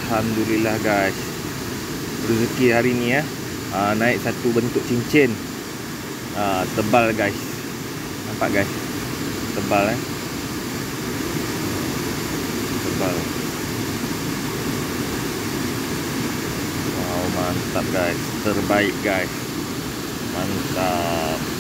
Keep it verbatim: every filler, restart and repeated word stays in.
Alhamdulillah guys, rezeki hari ni ya. Uh, naik satu bentuk cincin. Uh, tebal guys. Nampak guys? Tebal eh. Tebal. Wow, mantap guys. Terbaik guys. Mantap.